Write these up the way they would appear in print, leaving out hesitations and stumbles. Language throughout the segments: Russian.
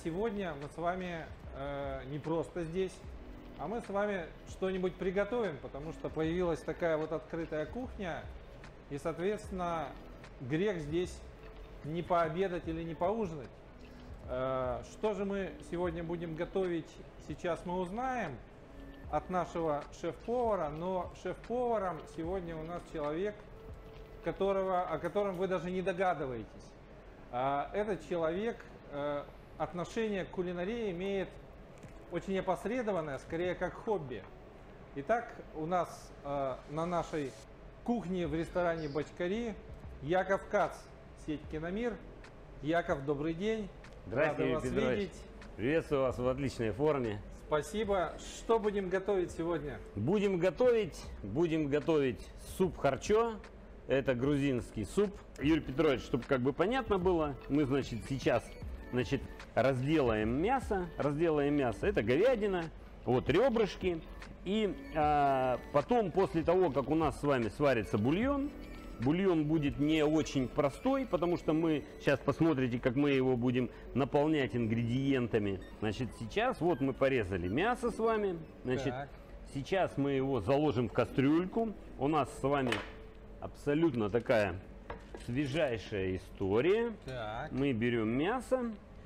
сегодня мы с вами не просто здесь, а мы с вами что-нибудь приготовим, потому что появилась такая вот открытая кухня, и, соответственно, грех здесь не пообедать или не поужинать. Что же мы сегодня будем готовить, сейчас мы узнаем от нашего шеф-повара, но шеф-поваром сегодня у нас человек, о котором вы даже не догадываетесь. Этот человек отношение к кулинарии имеет очень опосредованное, скорее как хобби. Итак, у нас на нашей кухне в ресторане «Бочкари» Яков Кац, сеть «Киномир». Яков, добрый день. Здравствуйте, Рад вас видеть. Приветствую вас в отличной форме. Спасибо. Что будем готовить сегодня? Будем готовить суп харчо. Это грузинский суп. Юрий Петрович, чтобы как бы понятно было, мы, сейчас разделаем мясо. Это говядина, вот ребрышки. И потом, после того, как у нас с вами сварится бульон будет не очень простой, потому что мы сейчас посмотрите, как мы его будем наполнять ингредиентами. Сейчас вот мы порезали мясо с вами. Сейчас мы его заложим в кастрюльку. У нас с вами абсолютно такая свежайшая история. Мы берем мясо.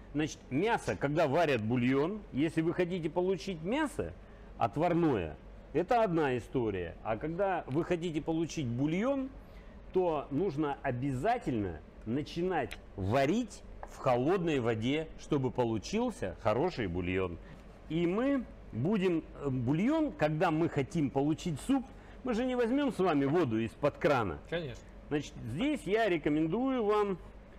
Мясо, когда варят бульон, если вы хотите получить мясо отварное, это одна история. А когда вы хотите получить бульон, то нужно обязательно начинать варить в холодной воде, чтобы получился хороший бульон. И мы будем бульон, когда мы хотим получить суп, мы же не возьмем с вами воду из-под крана. Конечно. Здесь я рекомендую вам,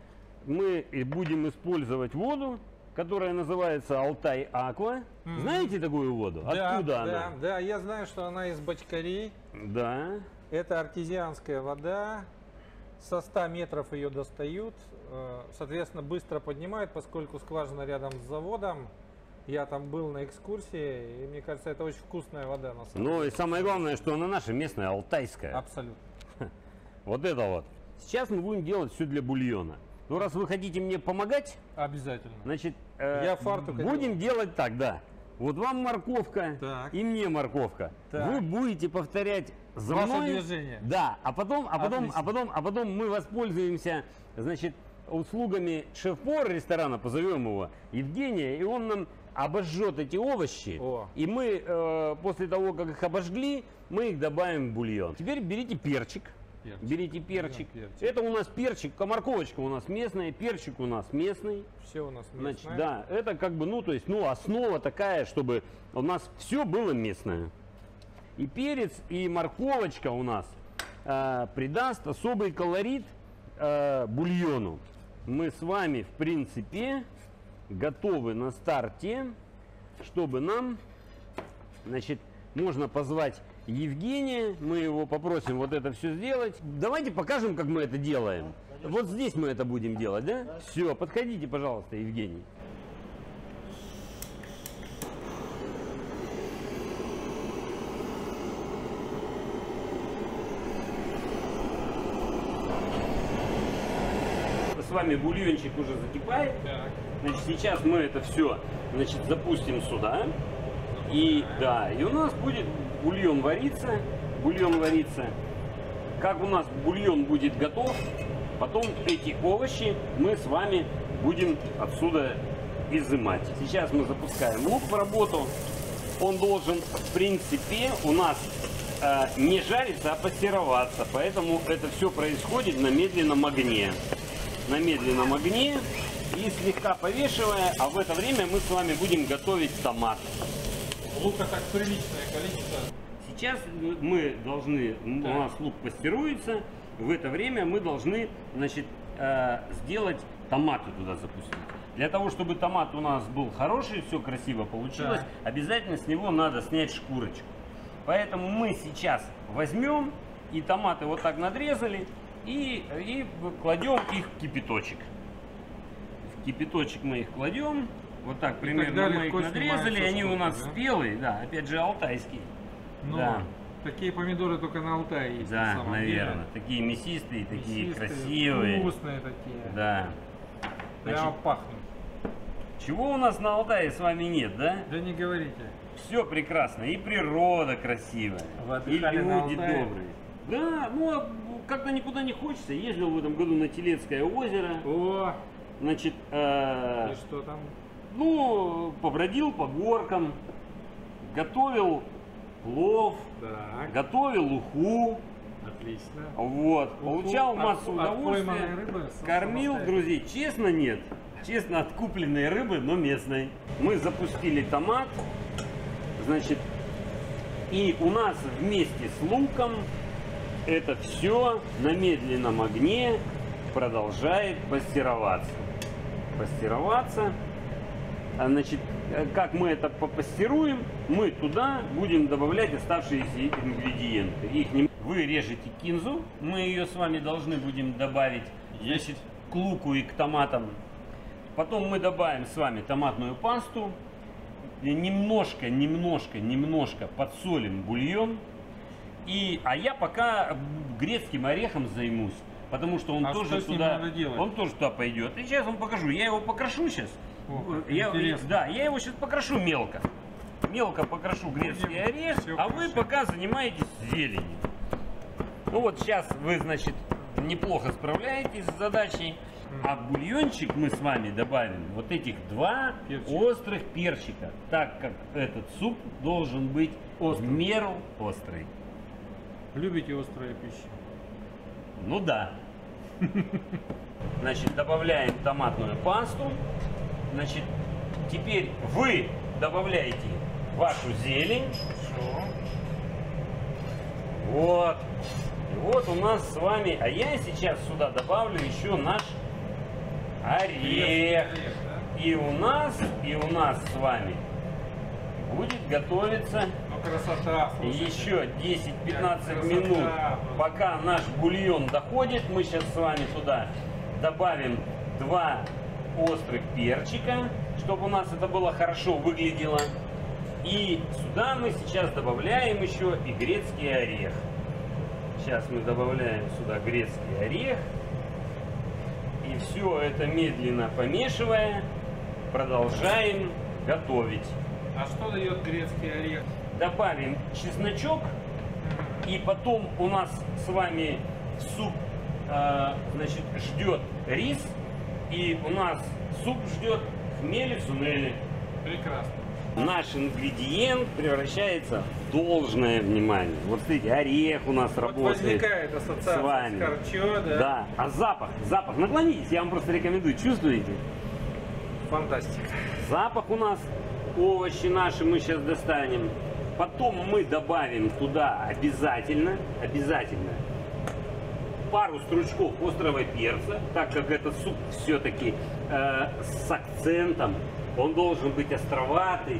мы будем использовать воду, которая называется Алтай Аква. Знаете такую воду? Да, Откуда она? Да, я знаю, что она из Бочкарей. Да. Это артезианская вода. Со 100 метров ее достают. Соответственно, быстро поднимают, поскольку скважина рядом с заводом. Я там был на экскурсии, и мне кажется, это очень вкусная вода на самом деле. Ну и самое главное, что она наша местная, алтайская. Абсолютно. Вот это вот. Сейчас мы будем делать все для бульона. Ну, раз вы хотите мне помогать, обязательно. Я будем делать так, да. Вот вам морковка и мне морковка. Вы будете повторять за мной. Движение. Да, а потом мы воспользуемся, услугами шеф-повара ресторана, позовем его, Евгения, и он нам обожжет эти овощи. И мы, после того, как их обожгли, мы их добавим в бульон. Теперь берите перчик. Берите перчик. Это у нас перчик, морковочка у нас местная, перчик у нас местный. Все у нас местное. Да, это как бы, основа такая, чтобы у нас все было местное. И перец, и морковочка у нас придаст особый колорит бульону. Мы с вами, в принципе, готовы на старте, чтобы нам, можно позвать Евгения, мы его попросим вот это все сделать. Давайте покажем, как мы это делаем. Вот здесь мы это будем делать, да? Все, подходите, пожалуйста, Евгений. С вами бульончик уже закипает. Сейчас мы это все, запустим сюда. И у нас будет бульон вариться. Как у нас бульон будет готов, потом эти овощи мы с вами будем отсюда изымать. Сейчас мы запускаем лук в работу. Он должен, в принципе, у нас не жариться, а пастироваться. Поэтому это все происходит на медленном огне. И слегка повешивая, а в это время мы с вами будем готовить томат. Лука так приличное количество. Сейчас мы должны, у нас лук пастеруется, в это время мы должны, сделать томаты туда запустить. Для того, чтобы томат у нас был хороший, все красиво получилось, обязательно с него надо снять шкурочку. Поэтому мы сейчас возьмем и томаты вот так надрезали и кладем их в кипяточек. В кипяточек мы их кладем. Вот так примерно мы их надрезали, они у нас спелые, опять же алтайские. Такие помидоры только на Алтае есть. Да, наверное. Такие мясистые, такие красивые. Вкусные такие. Да. Прямо пахнут. Чего у нас на Алтае с вами нет, да? Да не говорите. Все прекрасно, и природа красивая, Вы и отдыхали на люди Алтае? добрые. Да, ну а когда никуда не хочется, ездил в этом году на Телецкое озеро, О, значит, и что там? ну, побродил по горкам, готовил плов, Так, готовил уху, отлично. вот, получал массу от пойманной удовольствия, рыбы кормил самостоятельно. друзей, честно нет, честно от купленной рыбы, но местной. Мы запустили томат, значит, и у нас вместе с луком это все на медленном огне продолжает пастероваться. Значит, как мы это попастеруем, мы туда будем добавлять оставшиеся ингредиенты. Вы режете кинзу, мы ее с вами должны будем добавить, значит, к луку и к томатам. Потом мы добавим с вами томатную пасту, немножко подсолим бульон. А я пока грецким орехом займусь, потому что он А тоже что с ним туда, надо делать? он тоже туда пойдет. И сейчас вам покажу. Я его покрошу сейчас. О, как Я интересно. его сейчас покрошу мелко. Мелко покрошу грецкий орех, всё а вы кушать. пока занимаетесь зеленью. Ну вот сейчас вы, значит, неплохо справляетесь с задачей. А в бульончик мы с вами добавим вот этих 2 Перчик. острых перчика, так как этот суп должен быть в меру острый. Любите острую пищу? Ну да. Значит, добавляем томатную пасту. Значит, теперь вы добавляете вашу зелень. Хорошо. Вот. И вот у нас с вами, а я сейчас сюда добавлю еще наш орех. И у нас с вами будет готовиться Ну, красота, слушай. еще 10-15 Красота. минут, пока наш бульон доходит. Мы сейчас с вами туда добавим 2 острых перчика, чтобы у нас это было хорошо выглядело. И сюда мы сейчас добавляем еще и грецкий орех. Сейчас мы добавляем сюда грецкий орех. И все это медленно помешивая, продолжаем готовить. А что дает грецкий орех? Добавим чесночок. И потом у нас с вами суп, значит, ждет рис. И у нас суп ждет хмели-сунели. Прекрасно. Наш ингредиент превращается в должное внимание. Вот смотрите, орех у нас Вот работает возникает ассоциация с вами. харчо, да? Да. А запах, наклонитесь, я вам просто рекомендую. Чувствуете? Фантастика. Запах у нас, овощи наши мы сейчас достанем. Потом мы добавим туда обязательно пару стручков острого перца, так как этот суп все-таки с акцентом, он должен быть островатый.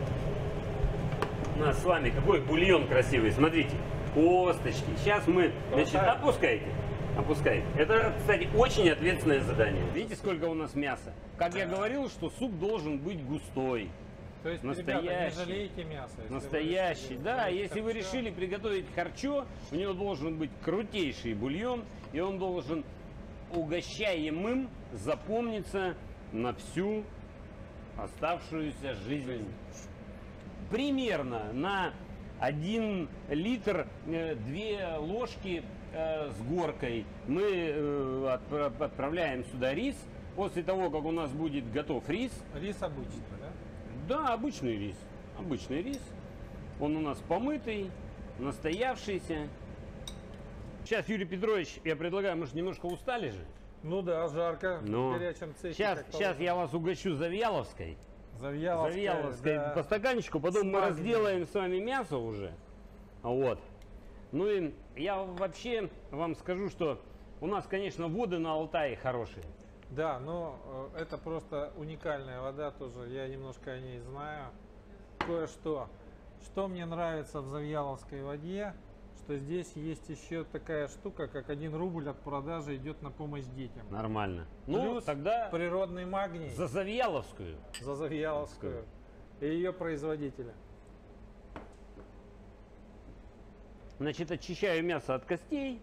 У нас с вами какой бульон красивый, смотрите, косточки. Сейчас мы, значит, опускайте. Это, кстати, очень ответственное задание. Видите, сколько у нас мяса? Как я говорил, что суп должен быть густой. То есть, Настоящий. ребята, не жалейте мясо. если вы Настоящий, решили да. варить Если вы харчо. решили приготовить харчо, у него должен быть крутейший бульон, и он должен угощаемым запомниться на всю оставшуюся жизнь. Примерно на 1 литр 2 ложки с горкой мы отправляем сюда рис. После того, как у нас будет готов рис, Рис обычный, да? да, обычный рис. Обычный рис. Он у нас помытый, настоявшийся. Сейчас, Юрий Петрович, я предлагаю, мы же немножко устали же. Ну да, жарко Но в горячем цехе. Сейчас как положено. я вас угощу Завьяловской. Завьяловская, да. По стаканчику, потом мы Смак, разделаем с вами мясо уже. Вот. Ну и я вообще вам скажу, что у нас, конечно, воды на Алтае хорошие. Да, но это просто уникальная вода тоже. Я немножко о ней знаю. Кое-что. Что мне нравится в Завьяловской воде, что здесь есть еще такая штука, как 1 рубль от продажи идет на помощь детям. Нормально. Ну, Плюс тогда природный магний за Завьяловскую. за Завьяловскую и ее производителя. Значит, очищаю мясо от костей.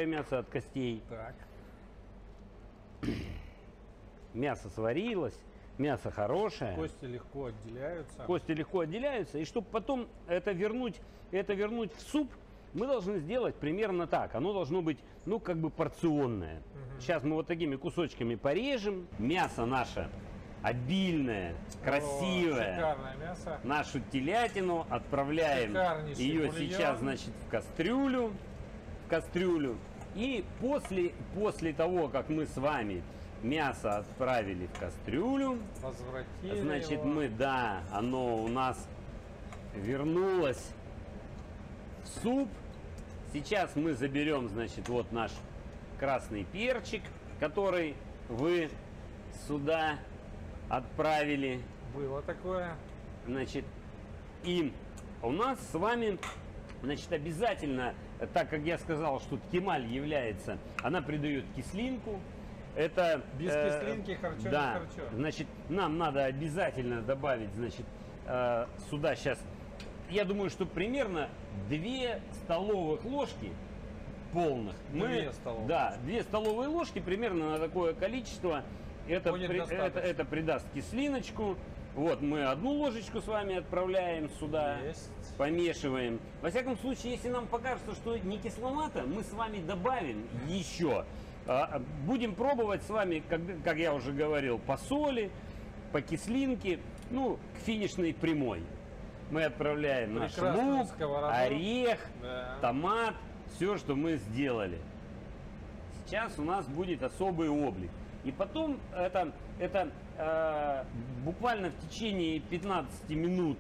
Так. Мясо сварилось. Мясо хорошее. Кости легко отделяются. Кости легко отделяются. И чтобы потом это вернуть в суп, мы должны сделать примерно так. Оно должно быть, ну, как бы порционное. Сейчас мы вот такими кусочками порежем. Мясо наше обильное, красивое. Шикарное мясо. Нашу телятину отправляем Шикарнейший ее бульон. сейчас, значит, в кастрюлю. И после того, как мы с вами мясо отправили в кастрюлю, Возвратили значит, его. оно у нас вернулось в суп. Сейчас мы заберем, значит, вот наш красный перчик, который вы сюда отправили. Было такое. Значит, и у нас с вами, значит, обязательно, так как я сказал, что ткемаль является, она придает кислинку. Это Без кислинки харчо не да, харчо. значит, нам надо обязательно добавить, значит, сюда сейчас, я думаю, что примерно 2 столовых ложки полных. 2 столовых. Да, 2 столовые ложки примерно на такое количество. Это, Будет это придаст кислиночку. Вот мы 1 ложечку с вами отправляем сюда, Есть. помешиваем. Во всяком случае, если нам покажется, что не кисловато, мы с вами добавим еще. Будем пробовать с вами, как я уже говорил, по соли, по кислинке, ну, к финишной прямой. Мы отправляем наш Прекрасную лук, сковороду. орех, Да. томат, все, что мы сделали. Сейчас у нас будет особый облик. И потом это буквально в течение 15 минут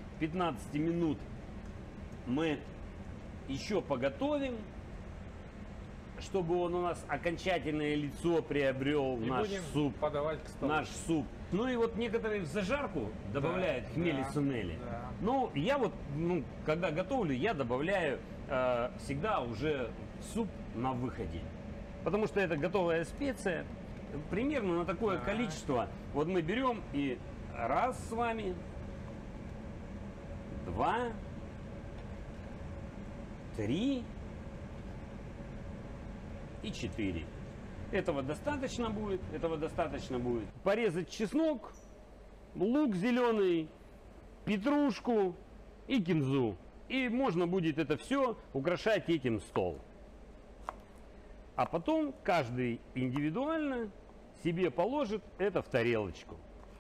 мы еще поготовим, чтобы он у нас окончательное лицо приобрел, И наш будем суп. подавать к столу. Наш суп. Ну и вот некоторые в зажарку добавляют Да, хмели да, сунели. да. Ну, я вот, когда готовлю, я добавляю всегда уже суп на выходе. Потому что это готовая специя. Примерно на такое Да. количество. Вот мы берем и раз с вами, 2, 3 и 4. Этого достаточно будет. Порезать чеснок, лук зеленый, петрушку и кинзу. И можно будет это все украшать этим стол. А потом каждый индивидуально себе положит это в тарелочку.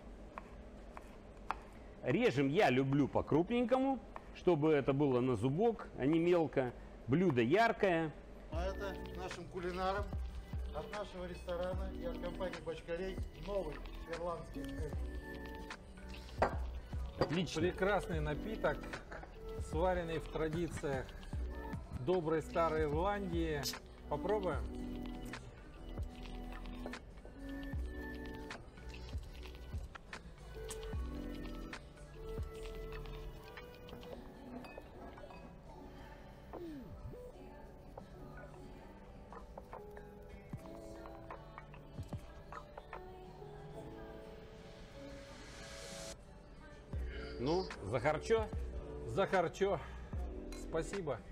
Режем я люблю по-крупненькому, чтобы это было на зубок, а не мелко. Блюдо яркое. А это нашим кулинарам от нашего ресторана и от компании Бочкарей новый ирландский стейк. Отлично. Прекрасный напиток, сваренный в традициях доброй старой Ирландии. Попробуем. Ну, захарчо. Захарчо. Спасибо.